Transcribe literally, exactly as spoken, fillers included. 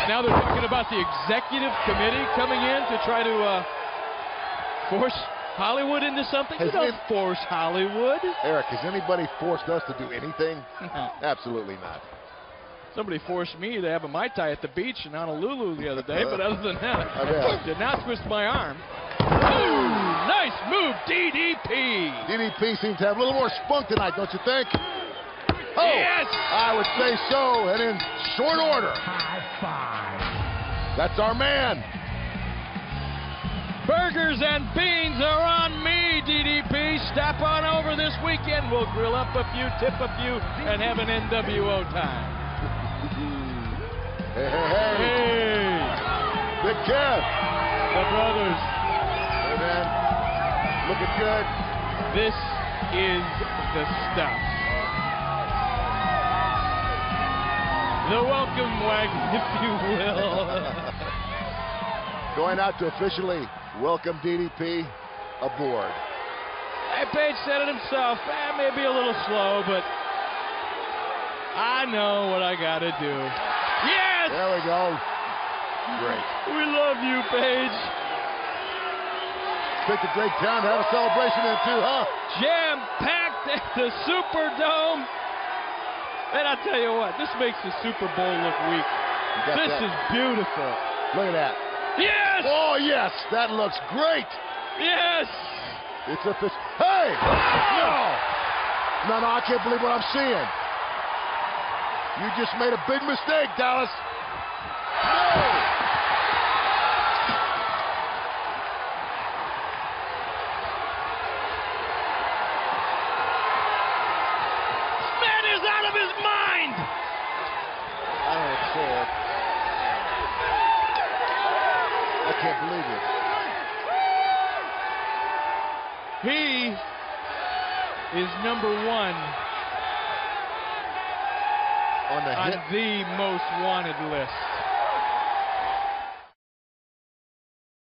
Now they're talking about the executive committee coming in to try to uh, force Hollywood into something. Has You don't any- force Hollywood. Eric, has anybody forced us to do anything? No. Absolutely not. Somebody forced me to have a Mai Tai at the beach in Honolulu the other day, but other than I that, bet. did not twist my arm. Ooh, nice move, D D P. D D P seems to have a little more spunk tonight, don't you think? Oh, Yes. I would say so, and in short order. High five. That's our man. Burgers and beans are on me, D D P. Stop on over this weekend. We'll grill up a few, tip a few, and have an N W O time. Hey, hey, hey. Hey, Big Kev. the brothers. Hey, man. Looking good. This is the stuff. The welcome wagon, if you will. Going out to officially welcome D D P aboard. Hey, Page said it himself. Eh, maybe a little slow, but I know what I gotta do. Yes! There we go. Great. We love you, Paige. Pick a great town to have a celebration in too, huh? Jam-packed at the Superdome. And I tell you what, this makes the Super Bowl look weak. You got This that. is beautiful. Look at that. Yes! Oh, yes. That looks great. Yes! It's a fish. Hey! No! No, no, I can't believe what I'm seeing. You just made a big mistake, Dallas. No! Man is out of his mind! I don't say it. I can't believe it. He is number one On the on hit. the most wanted list.